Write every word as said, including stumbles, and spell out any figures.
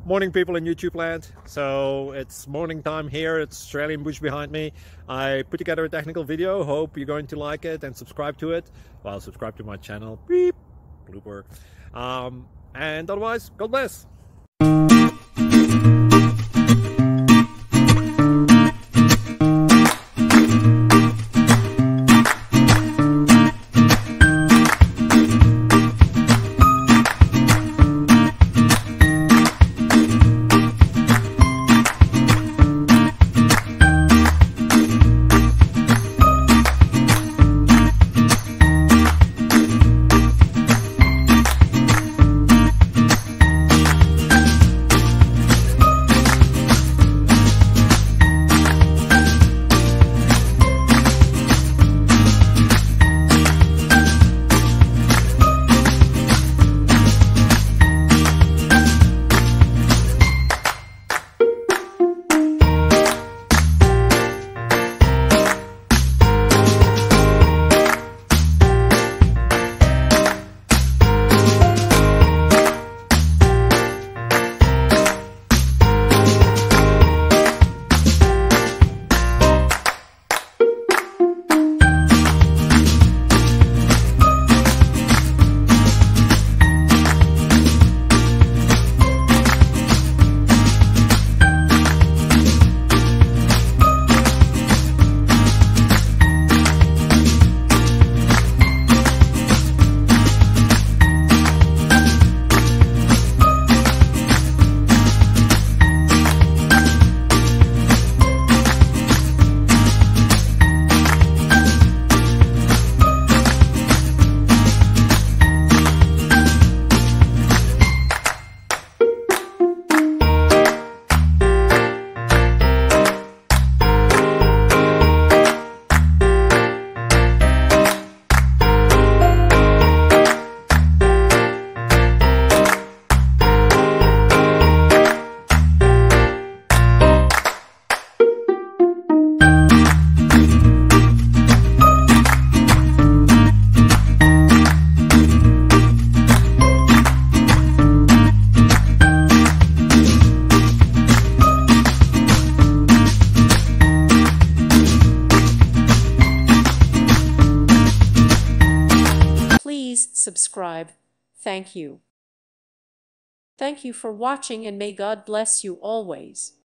Morning, people in YouTube land. So it's morning time here. It's Australian bush behind me. I put together a technical video. Hope you're going to like it and subscribe to it. Well, subscribe to my channel. Beep. Blooper. Um, and otherwise, God bless. Please subscribe. Thank you. Thank you for watching, and may God bless you always.